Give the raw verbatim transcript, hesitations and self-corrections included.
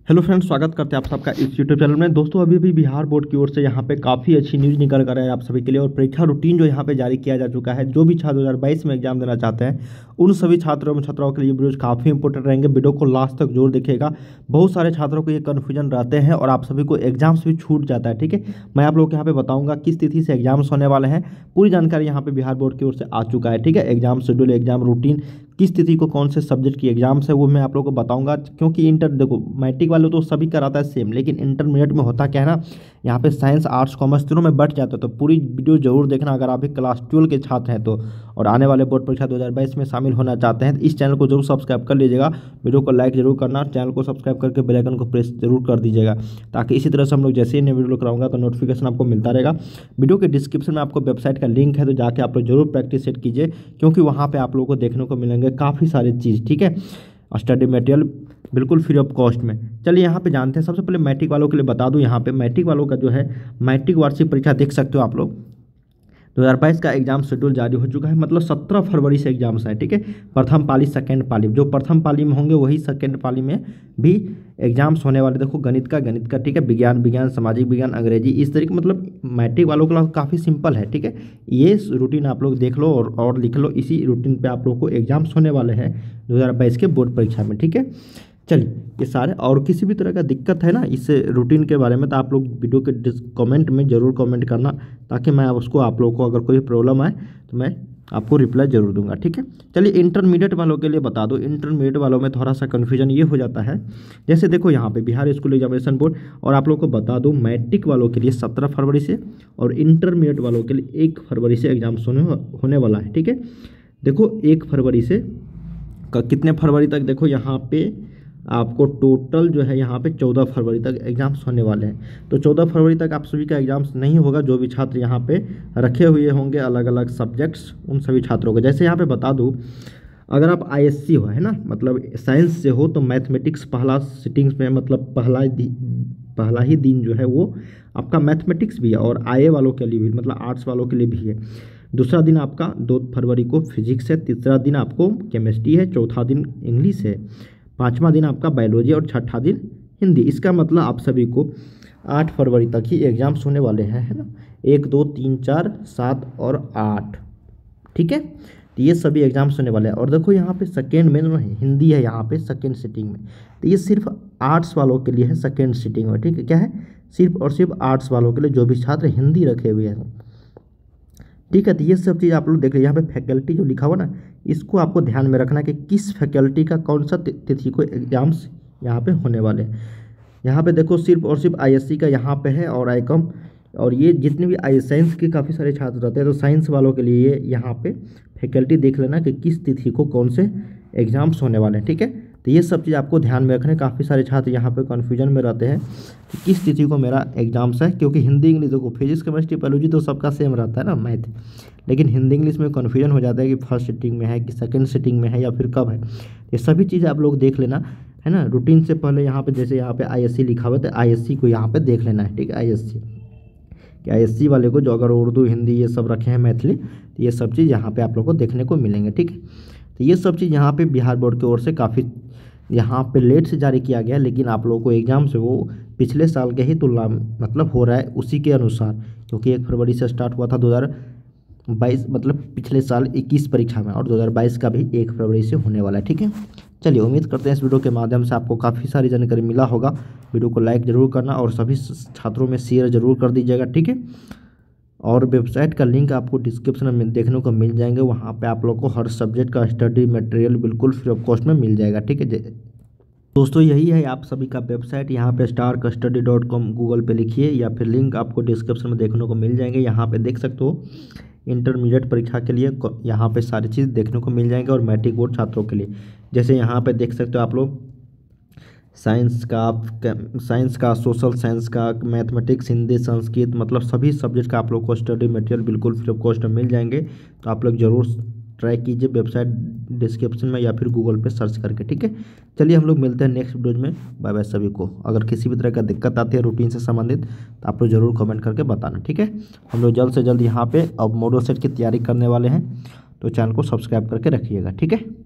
Hello friends, स्वागत करते हैं आप सबका इस यूट्यूब चैनल में। दोस्तों, अभी भी बिहार बोर्ड की ओर से यहाँ पे काफ़ी अच्छी न्यूज़ निकल कर है आप सभी के लिए, और परीक्षा रूटीन जो यहाँ पे जारी किया जा चुका है। जो भी छात्र दो हज़ार बाईस में एग्जाम देना चाहते हैं उन सभी छात्रों में छात्राओं के लिए वीडियोज काफ़ी इंपॉर्टेंट रहेंगे। वीडियो को लास्ट तक जरूर देखिएगा। बहुत सारे छात्रों को ये कन्फ्यूजन रहते हैं और आप सभी को एग्जाम्स भी छूट जाता है। ठीक है, मैं आप लोग को यहाँ पे बताऊँगा किस तिथि से एग्जाम्स होने वाले हैं। पूरी जानकारी यहाँ पे बिहार बोर्ड की ओर से आ चुका है। ठीक है, एग्जाम शेड्यूल, एग्जाम रूटीन, किस तिथि को कौन से सब्जेक्ट की एग्जाम्स है वो मैं आप लोगों को बताऊंगा। क्योंकि इंटर देखो, मैट्रिक वाले तो सभी कराता है सेम, लेकिन इंटरमीडिएट में होता क्या है ना, यहाँ पे साइंस आर्ट्स कॉमर्स तीनों में बट जाता है। तो पूरी वीडियो जरूर देखना अगर आप भी क्लास ट्वेल्व के छात्र हैं तो, और आने वाले बोर्ड परीक्षा दो हज़ार बाईस में शामिल होना चाहते हैं तो इस चैनल को जरूर सब्सक्राइब कर लीजिएगा। वीडियो को लाइक जरूर करना, चैनल को सब्सक्राइब करके बेल आइकन को प्रेस जरूर कर दीजिएगा, ताकि इसी तरह से हम लोग जैसे ही नए वीडियो कराऊंगा तो नोटिफिकेशन आपको मिलता रहेगा। वीडियो के डिस्क्रिप्शन में आपको वेबसाइट का लिंक है, तो जाके आप लोग जरूर प्रैक्टिस सेट कीजिए, क्योंकि वहाँ पर आप लोगों को देखने को मिलेंगे काफ़ी सारे चीज़। ठीक है, स्टडी मटेरियल बिल्कुल फ्री ऑफ कॉस्ट में। चलिए यहाँ पे जानते हैं। सबसे पहले मैट्रिक वालों के लिए बता दूँ, यहाँ पे मैट्रिक वालों का जो है मैट्रिक वार्षिक परीक्षा देख सकते हो आप लोग। दो हज़ार बाईस का एग्जाम शेड्यूल जारी हो चुका है, मतलब सत्रह फरवरी से एग्जाम्स है। ठीक है, प्रथम पाली, सेकेंड पाली, जो प्रथम पाली में होंगे वही सेकेंड पाली में भी एग्जाम्स होने वाले। देखो, गणित का गणित का, ठीक है, विज्ञान विज्ञान, सामाजिक विज्ञान, अंग्रेजी, इस तरीके मतलब मैट्रिक वालों का काफ़ी सिंपल है। ठीक है, ये रूटीन आप लोग देख लो और, और लिख लो। इसी रूटीन पे आप लोग को एग्जाम्स होने वाले हैं दो हज़ार बाईस के बोर्ड परीक्षा में। ठीक है, चलिए ये सारे, और किसी भी तरह का दिक्कत है ना इस रूटीन के बारे में तो आप लोग वीडियो के कमेंट में ज़रूर कमेंट करना, ताकि मैं उसको आप लोगों को अगर कोई प्रॉब्लम आए तो मैं आपको रिप्लाई जरूर दूंगा। ठीक है, चलिए इंटरमीडिएट वालों के लिए बता दो। इंटरमीडिएट वालों में थोड़ा सा कन्फ्यूजन ये हो जाता है, जैसे देखो यहाँ पे बिहार स्कूल एग्जामिनेशन बोर्ड, और आप लोग को बता दूँ मैट्रिक वालों के लिए सत्रह फरवरी से और इंटरमीडिएट वालों के लिए एक फरवरी से एग्जाम्स होने होने वाला है। ठीक है, देखो एक फरवरी से कितने फरवरी तक, देखो यहाँ पे आपको टोटल जो है यहाँ पे चौदह फरवरी तक एग्जाम्स होने वाले हैं। तो चौदह फरवरी तक आप सभी का एग्जाम्स नहीं होगा। जो भी छात्र यहाँ पे रखे हुए होंगे अलग अलग सब्जेक्ट्स, उन सभी छात्रों को, जैसे यहाँ पे बता दूँ, अगर आप आईएससी हो, है ना, मतलब साइंस से हो, तो मैथमेटिक्स पहला सिटिंग्स में, मतलब पहला पहला ही दिन जो है वो आपका मैथमेटिक्स भी है, और आईए वालों के लिए भी, मतलब आर्ट्स वालों के लिए भी है। दूसरा दिन आपका दो फरवरी को फिजिक्स है, तीसरा दिन आपको केमिस्ट्री है, चौथा दिन इंग्लिश है, पाँचवा दिन आपका बायोलॉजी और छठा दिन हिंदी। इसका मतलब आप सभी को आठ फरवरी तक ही एग्जाम्स होने वाले हैं, है ना, एक दो तीन चार सात और आठ। ठीक है, तो ये सभी एग्जाम्स होने वाले हैं। और देखो यहाँ पे सेकेंड में ना हिंदी है, यहाँ पे सेकेंड सिटिंग में, तो ये सिर्फ आर्ट्स वालों के लिए है सेकेंड सिटिंग में। ठीक है, क्या है, सिर्फ और सिर्फ आर्ट्स वालों के लिए, जो भी छात्र हिंदी रखे हुए हैं। ठीक है, तो ये सब चीज़ आप लोग देख रहे हैं। यहाँ पे फैकल्टी जो लिखा हुआ ना, इसको आपको ध्यान में रखना कि किस फैकल्टी का कौन सा तिथि को एग्जाम्स यहाँ पे होने वाले हैं। यहाँ पे देखो सिर्फ और सिर्फ आईएससी का यहाँ पे है, और आईकॉम, और ये जितने भी आई साइंस के काफ़ी सारे छात्र रहते हैं, तो साइंस वालों के लिए यहाँ पे फैकल्टी देख लेना कि किस तिथि को कौन से एग्जाम्स होने वाले हैं। ठीक है, तो ये सब चीज़ आपको ध्यान में रखना है। काफ़ी सारे छात्र यहाँ पे कन्फ्यूजन में रहते हैं कि किस तिथि को मेरा एग्जाम्स है, क्योंकि हिंदी इंग्लिश देखो, फिजिक्स केमिस्ट्री बायोलॉजी तो सबका सेम रहता है ना, मैथ, लेकिन हिंदी इंग्लिश में कन्फ्यूजन हो जाता है कि फर्स्ट सिटिंग में है कि सेकंड सिटिंग में है या फिर कब है। ये सभी चीज़ आप लोग देख लेना, है ना। रूटीन से पहले यहाँ पे जैसे यहाँ पे आईएससी लिखा हुआ है, तो आईएससी को यहाँ पे देख लेना है। ठीक है, आईएससी कि आईएससी वाले को जो अगर उर्दू हिंदी ये सब रखे हैं, मैथिली, तो ये सब चीज़ यहाँ पे आप लोग को देखने को मिलेंगे। ठीक है, तो ये सब चीज़ यहाँ पे बिहार बोर्ड की ओर से काफ़ी यहाँ पे लेट से जारी किया गया, लेकिन आप लोगों को एग्जाम से वो पिछले साल के ही तुलना मतलब हो रहा है उसी के अनुसार, क्योंकि एक फरवरी से स्टार्ट हुआ था दो हज़ार बाईस, मतलब पिछले साल इक्कीस परीक्षा में, और दो हज़ार बाईस का भी एक फरवरी से होने वाला है। ठीक है, चलिए उम्मीद करते हैं इस वीडियो के माध्यम से आपको काफ़ी सारी जानकारी मिला होगा। वीडियो को लाइक जरूर करना और सभी छात्रों में शेयर जरूर कर दीजिएगा। ठीक है, और वेबसाइट का लिंक आपको डिस्क्रिप्शन में देखने को मिल जाएंगे। वहाँ पे आप लोग को हर सब्जेक्ट का स्टडी मटेरियल बिल्कुल फ्री ऑफ कॉस्ट में मिल जाएगा। ठीक है दोस्तों, यही है आप सभी का वेबसाइट। यहाँ पे star custody dot com Google पे लिखिए, या फिर लिंक आपको डिस्क्रिप्शन में देखने को मिल जाएंगे। यहाँ पे देख सकते हो इंटरमीडिएट परीक्षा के लिए यहाँ पे सारी चीज़ देखने को मिल जाएंगे, और मैट्रिक बोर्ड छात्रों के लिए जैसे यहाँ पे देख सकते हो आप लोग, साइंस का साइंस का सोशल साइंस का, मैथमेटिक्स, हिंदी, संस्कृत, मतलब सभी सब्जेक्ट का आप लोग को स्टडी मटेरियल बिल्कुल फ्री ऑफ कॉस्ट में मिल जाएंगे। तो आप लोग ज़रूर ट्राई कीजिए वेबसाइट डिस्क्रिप्शन में या फिर गूगल पे सर्च करके। ठीक है, चलिए हम लोग मिलते हैं नेक्स्ट वीडियो में। बाय बाय सभी को। अगर किसी भी तरह का दिक्कत आती है रूटीन से संबंधित तो आप लोग ज़रूर कमेंट करके बताना। ठीक है, हम लोग जल्द से जल्द यहाँ पे अब मॉडल सेट की तैयारी करने वाले हैं, तो चैनल को सब्सक्राइब करके रखिएगा। ठीक है।